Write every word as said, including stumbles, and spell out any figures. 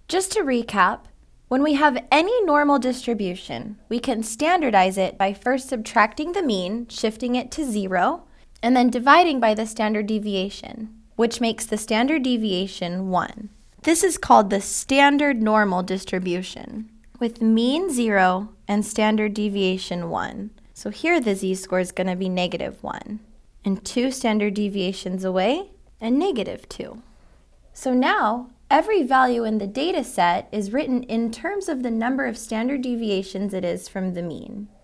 Just to recap, when we have any normal distribution, we can standardize it by first subtracting the mean, shifting it to zero, and then dividing by the standard deviation, which makes the standard deviation one. This is called the standard normal distribution, with mean zero and standard deviation one. So here the z-score is going to be negative one, and two standard deviations away, and negative two. So now, every value in the data set is written in terms of the number of standard deviations it is from the mean.